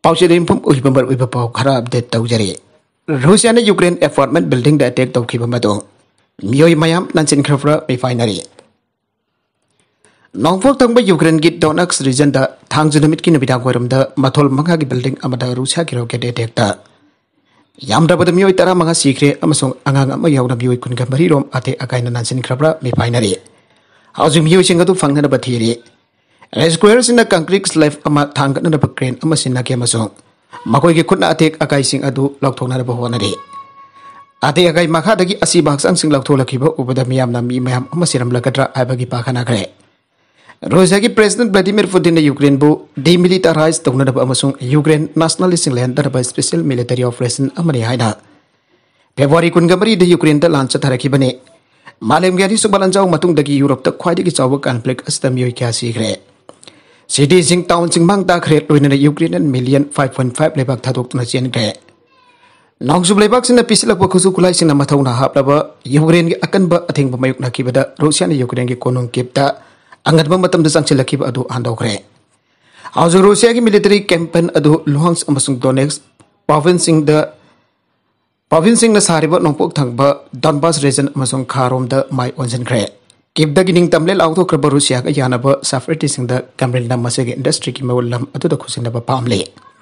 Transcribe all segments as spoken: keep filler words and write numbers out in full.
पाउचे इंफम उहिबंबर उहिब पाउ खरा अपडेट तौजरे रूसिया ने यूक्रेन अपार्टमेंट बिल्डिंग द अटैक तौखिब मदो मियोय मयाम नंचिन खरफ्रा रिफाइनरी नोंफोक तंगबा यूक्रेन की डोनेट्स्क रीजन द थांगजु नमित की नबिदा गोरम द मथोल मंगा की बिल्डिंग अमदा रूसिया की रॉकेट अटैक ता यामद्रबद मियोय तरा मंगा सीखरे अमसोंग अंगांग अमा यावना मियोय कुनगा मरी रोम अते अकाइना नंचिन खरफ्रा रिफाइनरी हाउजु मियोय सिंगदु फंगना बथीरी रेस्क्यूअर्स इन कंक्रीट स्लैब अमा थांगना बक्रेन अमा सिन्ना के अमसोंग मकोय के खुदना अटेक अकाई सिंग अदु लौथोना बहोनरी अते अकाई मखादगी असि बाक्संग सिंग लौथोलखिबो उबदा मियामना मी मयाम अमा सिरमलगद्रा आइबगी पाखना करे रूसिया की प्रेसिडेंट व्लादिमीर पुतिन ने यूक्रेन बु डिमिलिटराइज तौनदब अमसोंग यूक्रेन नेशनलिस्ट लैंडर स्पेशल मिलिटरी ऑपरेशन अमने हाइना फेब्रुवारी कुनगमरी द यूक्रेन द लांच थरखिबने मालेम ग्यारी सुबलंजाव मतुंगदगी यूरोप त ख्वाइदगी चाव कॉन्फ्लिक्ट अस्तम योय क्या सीखरे सिटी सिंग टाउन सिंग मांग ताखरे लोइना Ukrainian million five point five लेबाक थादोक्तुना चेनग्रे नोंगजुब लेबाक सिना पिसिलक खुसु खुलाई सिना मथौना हापलबा यूक्रेन की अकनबा अथेंग बमयुक नखिबदा रूसिया ने यूक्रेन की कोनोंग केपता अंगनबा मतम द चंगचिलखिब अदु हांदोखरे हाउजु रूसिया की मिलिटरी कैंपेन अदु लुहांग्स अमसुंग डोनेट्स्क प्रोविंस सिंग द प्रोविंस सिंग न सारिबा नोंपोक थंगबा डॉनबास रीजन अमसुंग खारोम द माइ ओनजनग्रे केबदा गिनिंग तमले लाउथो क्रब रूसिया का यानब सफरेटी सिंग द कैमरल नम मसेगे इंडस्ट्री की मवलम अदु द खुसिनब पामले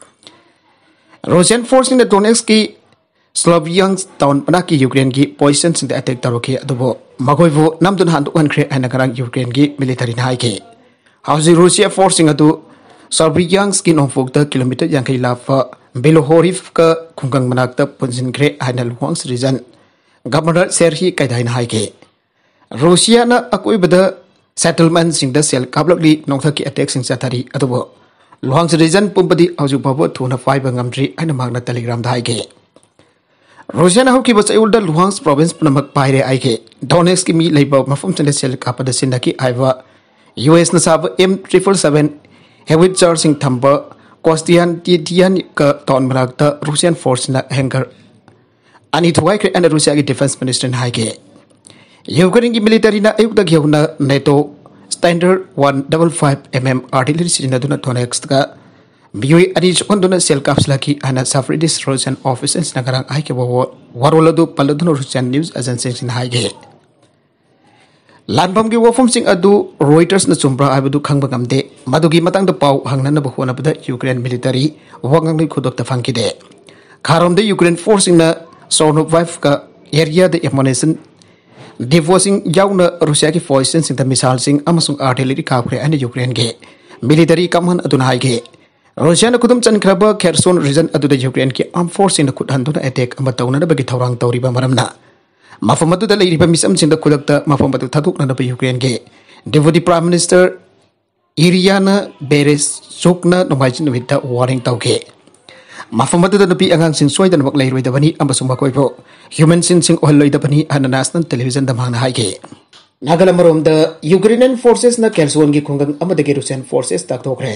रूसियन फोर्स इन द डोनेट्स्क की स्लोवियांस टाउन पना की यूक्रेन की पोजीशन सिंग द अटैक तरोखे अदुबो मगोइबो नमदुन हांदुखनख्रे आइना गरांग यूक्रेन की मिलिटरी नाइके हाउजी रूसिया फोर्स सिंग अदु स्लोवियांस की नोंफोक द किलोमीटर यांखै लाफ बेलोहोरिव का खुंगंग मनाक त पुंजिनख्रे आइना लुहांग्स रीजन गवर्नर सेर्ही कैदाइन हाइके रूसिया न अकोइबद सेटलमेंट सिंग द सेल काबलकली नोंथा की अटैक सिंग चाथारी अदुबो लुहांग्स रीजन पुंबदी हाउजु बाबो थुना फाइब ngamdri आइना मागना टेलीग्राम दा हाइके रूसिया न हौकी बचैउल द लुहांग्स प्रोविंस पुनमक पाइरे आइके डोनेट्स्क की मी लेबा मफुम चंदे सेल कापद सिंदकी आइवा यूएस न साब एम ट्रिपल सेवन हेविटजर सिंग थंबा कोस्टियन टिटियन का टाउन मनाक द रूसियन फोर्स न हैंगर अनि थुवाइख्रे एंड रूसिया की डिफेंस मिनिस्टर हाइके यूक्रेन की मिलिटरी ना अयुक्त घेउना NATO standard one double five M M artillery सिरिनदुना डोनेट्स्क का बियोय अनिज ओंदुना सेल काप्सलाकी आना सफरेटिस रूसियन ऑफिसर्स नगरांग आइके वो वारोलदु पलदुना रूसियन न्यूज एजेंसी सिन हाइगे लानबम की वफम सिंग अदु रॉयटर्स न चुम्ब्रा आइबदु खंगबा गमदे मदुगी मतंग द पाउ हंगनन बखोनबदा यूक्रेन मिलिटरी वंगंगनि खुदोक त फंकिदे खारोम द यूक्रेन फोर्सिंग न सोर्नोवाइव का एरिया द एमोनेशन डिवोसिंग याउना रूसिया की फोर्सेस सिंग द मिसाइल सिंग अमसुंग आर्टिलरी काखरे अने यूक्रेन के मिलिटरी कमन अदुना हाइगे रूसिया न खुदम चनख्रब खेरसोन रीजन अदुद यूक्रेन की आर्म फोर्स सिंग खुद हंदुना अटैक अम तौना बगी थौरांग तौरिबा मरमना मफम अदुद लेरिबा मिसम सिंग द खुदक मफम अदु थादुकना यूक्रेन के डेप्यूटी प्राइम मिनिस्टर इरियाना बेरेसुकना नोमाइजिन नुमित वार्निंग तौके मफम अदुद नुपी अंगांग सिंग सोइदनमक लेरोइदबनी अमसुंग मकोइबो ह्यूमन सिंग सिंग ओहलोइदबनी अन नेशनल टेलीविजन दमांगना हाइगे नागालमरोम द यूक्रेनियन फोर्सेस न केल्सोन की खुंगंग अमदगे रूसियन फोर्सेस तकथोखरे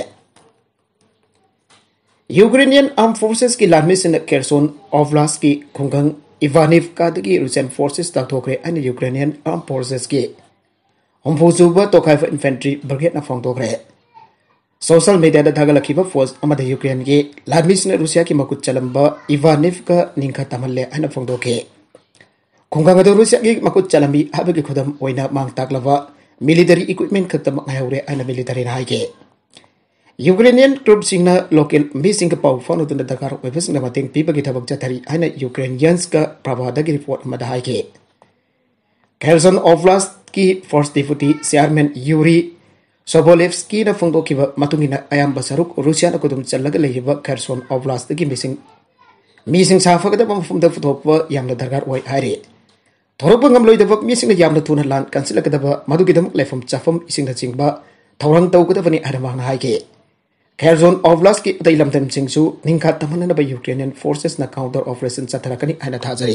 यूक्रेनियन आर्म फोर्सेस की लानमिस इन केल्सोन ओब्लास्ट की खुंगंग इवानिवका दगी रूसियन फोर्सेस तकथोखरे अन यूक्रेनियन आर्म फोर्सेस की हुमफुजुबा तोखाइफ इन्फेंट्री ब्रिगेड न फोंगथोखरे सोशल मीडिया दा थागलखिबा फोर्स अमद यूक्रेन की लानमिस न रूसिया की मकुत चलंबा इवानिवका निंखा तमल्ले अन फोंगथोखे खुंगंग द रूसिया की मकुत चलंबी हाबगी खुदम ओइना मांग ताकलवा मिलिटरी इक्विपमेंट खतम ngaihore अन मिलिटरी हाइगे यूक्रेनियन ट्रूप सिंग लोकल मी सिंग पाउ फोन उदन दरकार ओइबस सिंग मतेंग पीबगी थबक जथरी आइना यूक्रेनियंस का प्रभादगी रिपोर्ट मद हाइगे केल्सन ओब्लास्ट की first deputy chairman Yuri Sobolevsky न फोंदोखिबा मतुंगिना अयाम्बा सरुक रूसिया न कुदुम चल्लगा लेहिबा केल्सन ओब्लास्ट की मिसिंग मिसिंग साफगदा मफुम द फुथोप यामना दरकार ओइ हाइरे थोरप ngamloidaba मिसिंग यामना तुना लान कंसिलगदबा मदुगिदम लेफम चाफम इसिंग द चिंगबा थौरंग तौगदबनी आदमांगना हाइगे Kherson Oblast की उदय लमदम सिंगसु निंखा तमननबा यूक्रेनियन फोर्सेस न काउंटर ऑपरेशन चथरकनी आइना थाजरी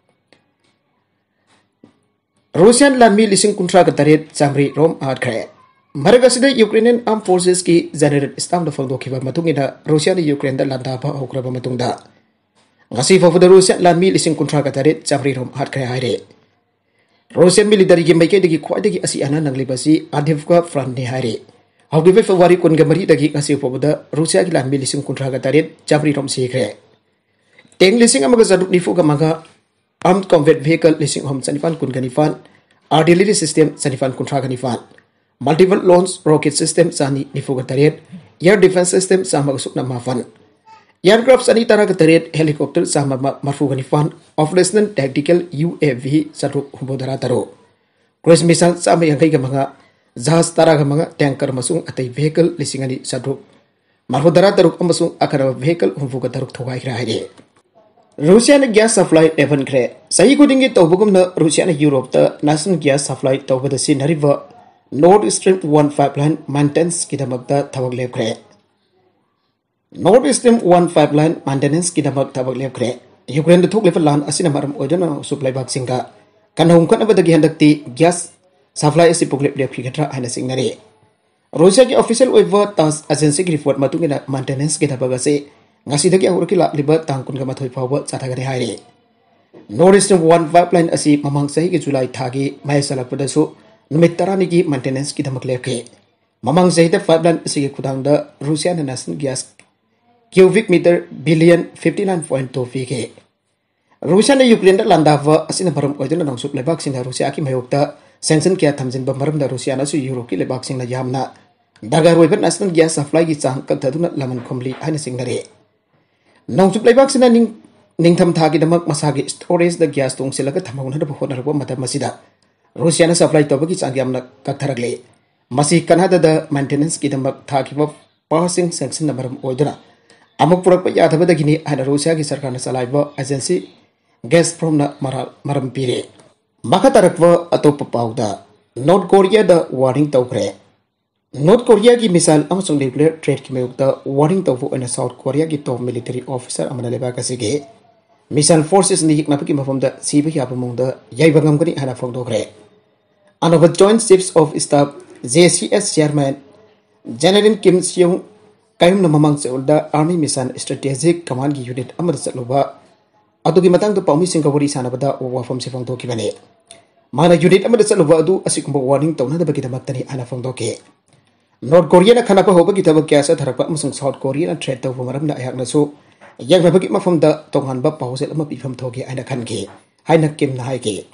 रूसियन लानमी लिसिंग कुंट्रा का तरेत चामरी रोम आदख्रे मरगसिदा यूक्रेनियन आर्म फोर्सेस की जनरल स्टाफ द फोंदोखिबा मतुंगिना रूसिया ने यूक्रेन द लांदाबा होक्रबा मतुंगदा ngasi fofda रूसियन लानमी लिसिंग कुंट्रा का तरेत चामरी रोम आदख्रे हाइरे रूसियन मिलिटरी की माइकेदगी ख्वाइदगी असि अना नंगलिबसी आदिवका फ्रंट ने हाइरे Haugibe February kun gamari dagi ngasi pobuda Rusia ki lambi lising kuntraga taret jamri rom sikre. Teng lising amaga zaduk nifu gamaga armed combat vehicle lising hom sanifan kun ganifan artillery system sanifan kuntraga nifan multiple launch rocket system sani nifu taret air defense system sama sukna mafan aircraft sani tara taret helicopter sama marfu ganifan operational tactical U A V saduk hubodara taro cruise missile sama yang kai gamaga jahaz tara gamaga tanker masung atai vehicle lisingani saduk marhudara taruk amasung akara vehicle humfuga taruk thogai khraide Rusia na gas supply evan kre sahi kudingi tawbugum na Rusia na Europe ta national gas supply tawbada sin hariba Nord Stream one pipeline maintenance kidamakta thawag leb kre Nord Stream one pipeline maintenance kidamak thawag leb kre Ukraine da thok level lan asina maram oidana supply bak singa kanhum kan abadagi handakti gas supply asi puglep leb khitra haina singnare Rusia ki official oiva tas agency ki report matungina maintenance kidabaga se ngasi dagi awurki la liba tangkun gama thoi phawa chathagani haire Nord Stream one pipeline asi mamang sahi ki July thagi mai salakpada su numit tarani ki maintenance ki dhamak leke mamang sahi da pipeline asi ki khudang da Russia na national gas cubic meter billion fifty-nine point two fi ke Russia na Ukraine da landava asina baram oiduna nongsup lebak sing Russia ki mayokta sanction kya thamjin ba maram da Russia na su Europe ki lebak sing na yamna daga roibat national gas supply ki chang kan thaduna laman khomli haina singnare Nongsup lebak sina ning ningtham thagi damak masagi storage da gas tong silaga thamawna da bhona rabo matam masida Russia na supply tobaki changyamna kaktharagle masi kanada da maintenance ki damak thagi ba passing sanction namaram oiduna amuk purak pa yadaba da gini ana Russia ki sarkar na salaiba agency gas from na maram pire makatarakwa atop pauda North Korea da warning toukhre North Korea ki misal amasung nuclear threat ki mayukta warning tawfu ana South Korea ki top military officer amana leba kasige mission forces ni hikna ki mafamda sibi ya bamungda yaibangam kani hana fogdokre another joint chiefs of staff J C S chairman General Kim Seung kayum na mamang seulda army mission strategic command ki unit amada satluba adugi matang to paumi singawari sanabada wafam se fogdoki bane mana unit amada satluba adu asikumba warning tawna da bagi damaktani hana fogdoke North Korea na khana pa hoba ki tabak kya sa tharakpa amasung South Korea na threat tawfu maram na ayak na so yang na bagi mafamda tonghan ba pawsel ama pifam thoge aina khanke haina kim na haike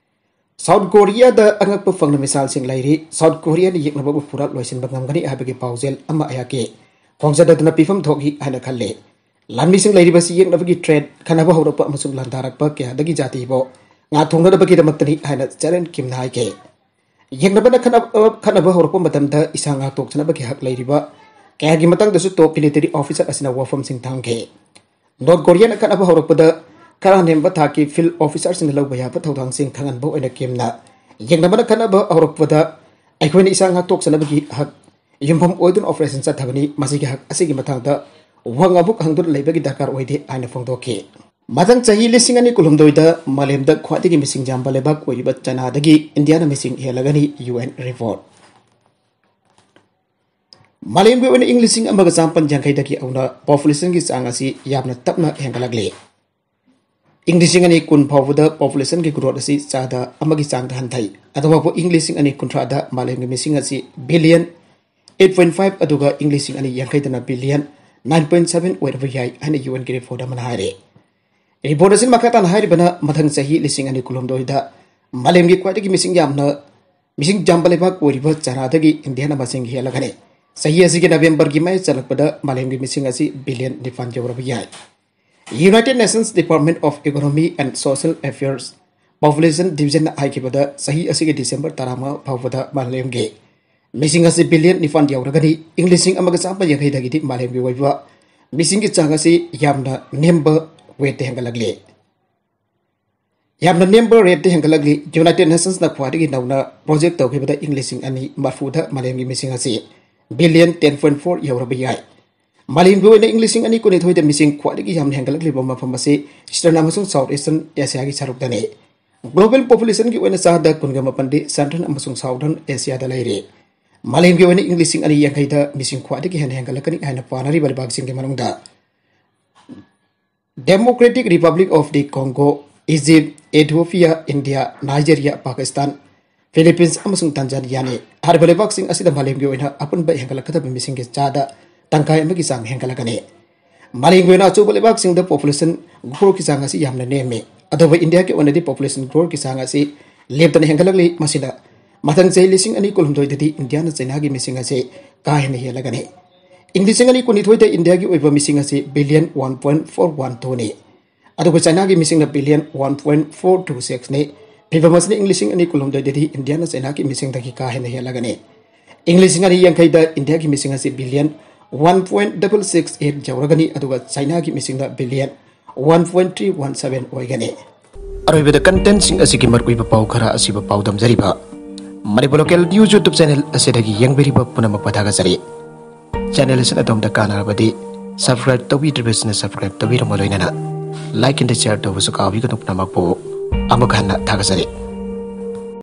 South Korea da angak pa fangna misal sing lairi South Korea ni yek na ba pura loisin bangam gani abagi pawsel ama ayake khongsa da na pifam thogi haina khalle lamni sing lairi basi yek na bagi threat khana ba horapa amasung landarak pa kya dagi jati bo nga thongna da bagi damaktani haina challenge kim na haike yang nabana khana khana ba horpo matamda isanga tok chana ba ki hak lairiba kaya gi matang dasu top military officer asina wafam sing thangke North Korea na khana ba horpo da kara nem ba thaki field officer sing lau baya pa thodang sing thangan bo ina kemna yang nabana khana ba horpo da aikhoina isanga tok chana ba ki hak yumpham oidun operation sa thagani masi gi hak asigi matang da wanga buk hangdur leiba gi dakar oide aina phongdoke Matang chahi lising ani kulumdoida malemda khwatigi missing jamba lebak oiriba China dagi India na missing helagani U N report Malem be wani Englishing amaga sampan jangkai dagi auna population gi changasi yamna tapna hengalagle Englishing ani kun phawuda population gi growth asi chada amagi chang da hanthai adwa po Englishing ani kuntrada malem gi missing asi billion eight point five aduga Englishing ani yangkai dana billion nine point seven oiriba yai ani U N gi report amana hare Report asin makatan hari bana mathang sahi lising ani kulum doida malem gi kwati gi missing yamna missing jambale ba koriba chana dagi India na masing hi alagane sahi asi gi November gi mai chalak pada malem gi missing asi billion difan jawra bi United Nations Department of Economy and Social Affairs Population Division ai ki pada sahi asi gi December tarama phawada malem gi missing asi billion difan jawra gani Englishing amaga sampa yang dagi di malem gi waiwa missing gi changa si yamna number Wait the Hangalagle Yamna number rate the Hangalagli, United Nations na Quadi Nauna project of the Englishing and Mafuda Malemi missing a sea billion ten point four euro bi Malim go in Englishing and equate with the missing Quadi Yam Hangalagli Bomba from a sea, Eastern Amazon Southeastern Asiagi Sarukdane. Global population given a Sada Kungamapandi, Central Amazon Southern Asia the lady. Malim go in Englishing and Yankada missing Quadi and Hangalakani and a Panari Balbaxing Manunda. Democratic Republic of the Congo, Egypt, Ethiopia, India, Nigeria, Pakistan, Philippines amasung Tanzania ni harba lebaksing asida malemgi oina apunba hengkalakada bimisingge chada tangkai amagi sang hengkalakane malemgi oina achuba lebaksing the population growth ki sang asi yamna neme adoba India ke onadi population growth ki sang asi leptana hengkalakli masida mathang chei lising ani kulhumdoi dadi India na China gi mising ase ka hena helagane English ani kunithoi da India gi oiba mising ase billion one point four one two ni adoba China gi mising na billion one point four two six ni Pivamasni English ani kulum da dedi India na China ki missing taki ka hena helagane English ani yang kai da India ki missing ase billion one point six six eight jawragani aduga China ki missing da billion one point three one seven oigane aroi beda content sing asigi markui ba pau khara asiba pau dam jariba Manipur local YouTube channel asedagi yang beriba punamak padaga jari channel is adom da kana badi subscribe to be business subscribe to be ramoloinana like and share to suka wi ko punamak po amakhanna thagajari